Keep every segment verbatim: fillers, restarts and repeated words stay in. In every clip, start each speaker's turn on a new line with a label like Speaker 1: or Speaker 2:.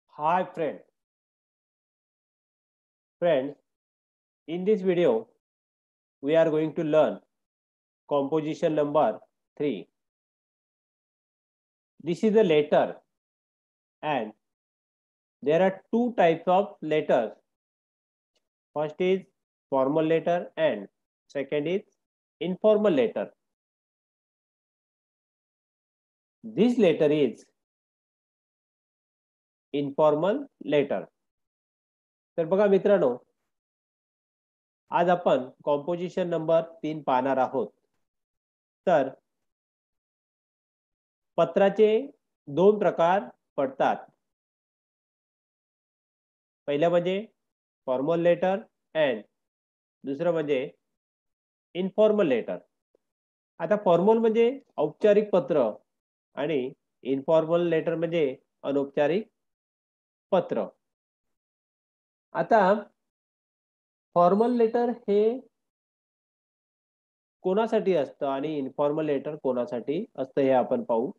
Speaker 1: Hi friend. Friends, in this video we are going to learn composition number three. This is a letter and there are two types of letters. First is formal letter and second is informal letter. This letter is informal letter. तर बघा मित्रांनो, आज आपण composition number तीन पाहणार आहोत. तर पत्राचे दोन प्रकार पडतात. पहिलं म्हणजे फॉर्मल लेटर अँड दुसरं म्हणजे इनफॉर्मल लेटर. आता फॉर्मल म्हणजे औपचारिक पत्र आणि इनफॉर्मल लेटर म्हणजे अनौपचारिक पत्र. आता फॉर्मल लेटर हे कोणासाठी असतं आणि इनफॉर्मल लेटर कोणासाठी असतं हे आपण पाहू.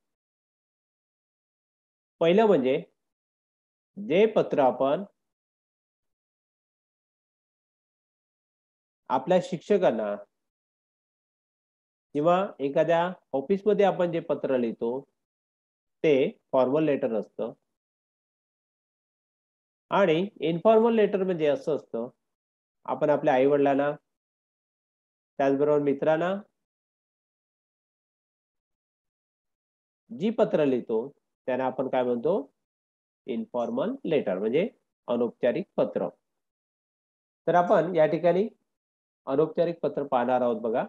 Speaker 1: पहिलं म्हणजे जे पत्र आपण आपल्या शिक्षकांना किंवा एखाद्या ऑफिसमध्ये आपण जे पत्र लिहितो ते फॉर्मल लेटर असतं. आणि इनफॉर्मल लेटर म्हणजे असं असतं, आपण आपल्या आई वडिलांना त्याचबरोबर मित्रांना जी पत्र लिहितो त्यांना आपण काय म्हणतो, इनफॉर्मल लेटर म्हणजे अनौपचारिक पत्र. तर आपण या ठिकाणी अनौपचारिक पत्र पाहणार आहोत. बघा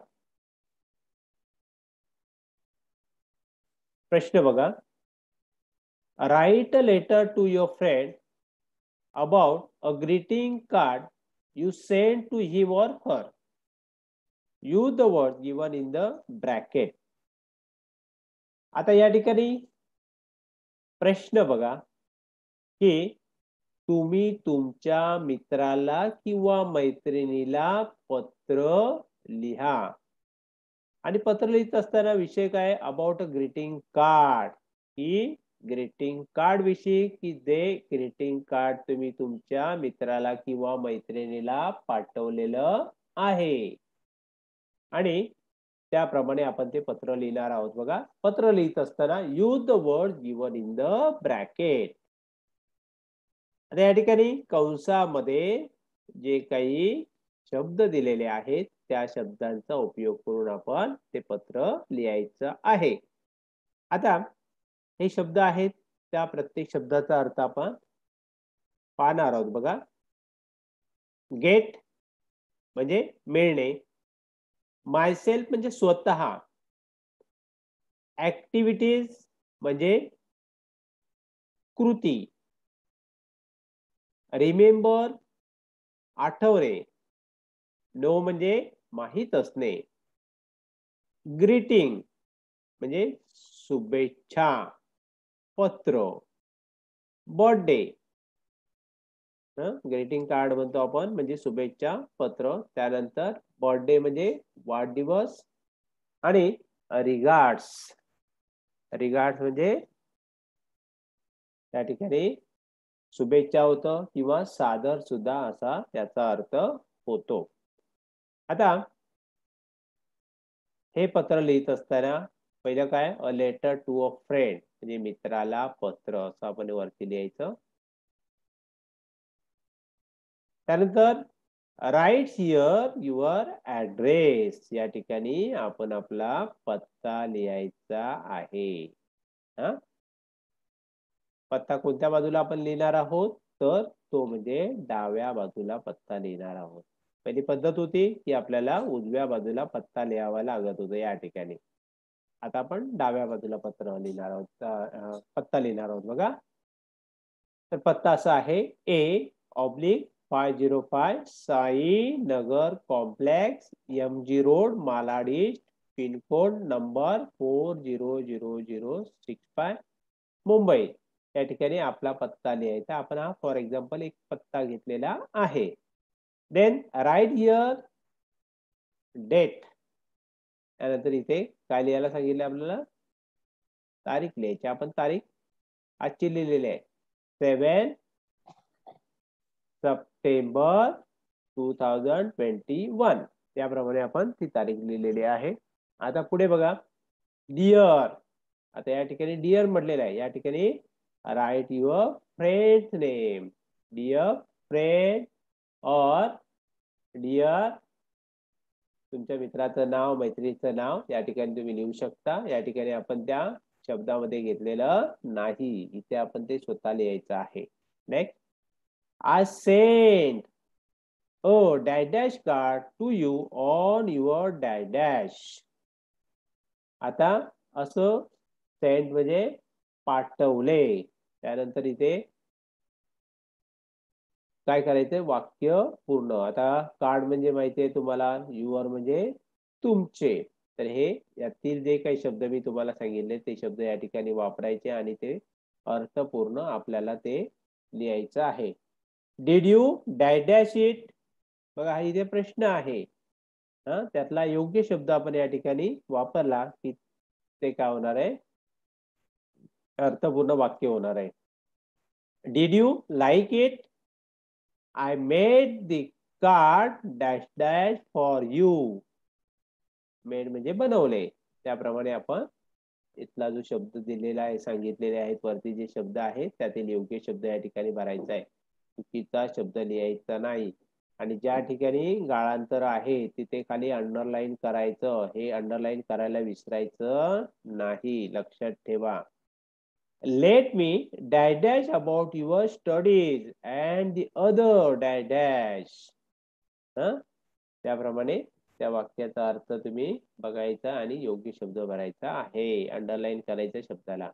Speaker 1: प्रश्न बघा, write a letter to your friend about a greeting card you send to him or her. Use the words given in the bracket. आता या ठिकाणी प्रश्न बघा की तुम्ही तुमच्या मित्राला किंवा मैत्रिणीला पत्र लिहा. आणि पत्र लिहित असताना विषय काय, अबाउट अ ग्रीटिंग कार्ड. ही ग्रीटिंग कार्ड विषयी की जे ग्रीटिंग कार्ड तुम्ही तुमच्या मित्राला किंवा मैत्रिणीला पाठवलेलं आहे आणि त्याप्रमाणे आपण ते पत्र लिहिणार आहोत. बघा पत्र लिहित असताना use the word given in the bracket. आता या ठिकाणी कंसामध्ये जे काही शब्द दिलेले आहेत त्या शब्दांचा उपयोग करून आपण ते पत्र लिहायचं आहे. आता हे शब्द आहेत, त्या प्रत्येक शब्दाचा अर्थ आपण पाहणार आहोत. बघा गेट म्हणजे मिळणे, मायसेल्फ म्हणजे स्वतः, ऍक्टिव्हिटीज म्हणजे कृती, रिमेंबर आठवणे, नो म्हणजे माहित असणे, ग्रीटिंग म्हणजे शुभेच्छा पत्र, बर्थडे ग्रीटिंग कार्ड म्हणतो आपण म्हणजे शुभेच्छा पत्र, त्यानंतर बर्थडे म्हणजे वाढदिवस आणि रिगार्ड्स. रिगार्ड्स म्हणजे त्या ठिकाणी शुभेच्छा होतं किंवा सादर सुद्धा असा त्याचा अर्थ होतो. आता हे पत्र लिहित असताना पहिलं काय, a letter to a friend म्हणजे मित्राला पत्र असं आपण वरती लिहायचं. त्यानंतर राईट हिअर युअर ऍड्रेस, या ठिकाणी आपण आपला पत्ता लिहायचा आहे. हा पत्ता कोणत्या बाजूला आपण लिहिणार आहोत, तर तो म्हणजे डाव्या बाजूला पत्ता लिहिणार आहोत. पहिली पद्धत होती की आपल्याला उजव्या बाजूला पत्ता लिहावा लागत होता या ठिकाणी. आता आपण डाव्या बाजूला पत्र लिहिणार आहोत, पत्ता लिहिणार आहोत. बघा तर पत्ता असा आहे, A oblique five zero five Sai Nagar complex, M G road, Malad east, pincode number four zero zero zero six five, Mumbai. या ठिकाणी आपला पत्ता लिहायचा. आपण हा फॉर एक्झाम्पल एक पत्ता घेतलेला आहे. देन राईट हिअर डेट, त्यानंतर इथे काय लिहायला सांगितलं आपल्याला, तारीख लिहायची. आपण तारीख आजची लिहिलेली आहे. Seven September two thousand twenty one त्याप्रमाणे आपण ती तारीख लिहिलेली आहे. आता पुढे बघा, डिअर. आता या ठिकाणी डिअर म्हटलेलं आहे. या ठिकाणी write your friend's name. Dear friend or dear तुमच्या मित्राचं नाव, मैत्रिणीचं नाव या ठिकाणी तुम्ही लिहू शकता. या ठिकाणी आपण त्या शब्दामध्ये घेतलेलं नाही, इथे आपण ते स्वतः लिहायचं आहे. Next, I sent a dash dash card to you on your dash dash. आता असं सेंट म्हणजे पाठवले. त्यानंतर इथे काय करायचंय, वाक्य पूर्ण. आता कार्ड म्हणजे माहिती आहे तुम्हाला, युअर म्हणजे तुमचे. तर हे यातील जे काही शब्द मी तुम्हाला सांगितले ते शब्द या ठिकाणी वापरायचे आणि ते अर्थपूर्ण आपल्याला ते लिहायचं आहे. Did you dash dash it. बघा हा इथे प्रश्न आहे. हा त्यातला योग्य शब्द आपण या ठिकाणी वापरला की ते काय होणार आहे, अर्थपूर्ण वाक्य होणार आहे. Did you like it. I made the card dash dash for you. Made म्हणजे बनवले. त्याप्रमाणे आपण इथला जो शब्द दिलेला आहे, सांगितलेले आहेत वरती जे शब्द आहेत त्यातील योग्य शब्द या ठिकाणी भरायचा आहे. चुकीचा शब्द लिहायचा नाही. आणि ज्या ठिकाणी गाळांतर आहे तिथे खाली अंडरलाईन करायचं. हे अंडरलाईन करायला विसरायचं नाही, लक्षात ठेवा. Let me dash dash about your studies and the other dash dash. हं त्याप्रमाणे त्या वाक्याचा अर्थ तुम्ही बघायचा आणि योग्य शब्द भरायचा आहे, अंडरलाईन करायचा शब्दाला.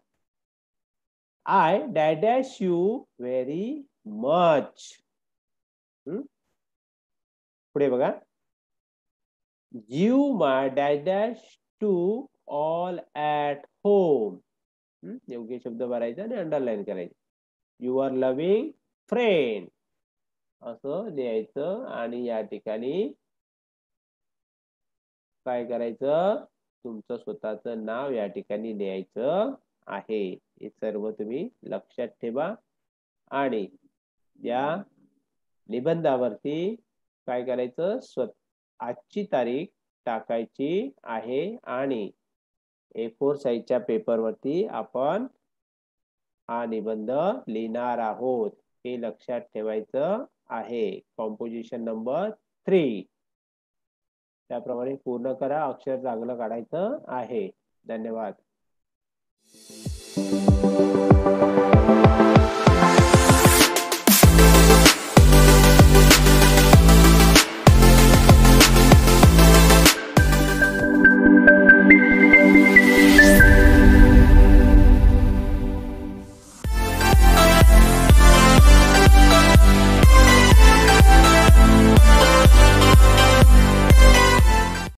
Speaker 1: I dash dash you very much. पुढे बघा, give my dash dash to all at home. योग्य शब्द भरायचा आणि अंडरलाईन करायचं. युअर लव्हिंग फ्रेंड असं लिहायचं आणि या ठिकाणी काय करायचं, तुमचं स्वतःचं नाव या ठिकाणी लिहायचं आहे. हे सर्व तुम्ही लक्षात ठेवा. आणि या निबंधावरती काय करायचं, स्वतः आजची तारीख टाकायची आहे आणि ए फोर साईजच्या पेपरवरती आपण हा निबंध लिहिणार आहोत, हे लक्षात ठेवायचं आहे. कॉम्पोजिशन नंबर थ्री त्याप्रमाणे पूर्ण करा. अक्षर चांगलं काढायचं आहे. धन्यवाद.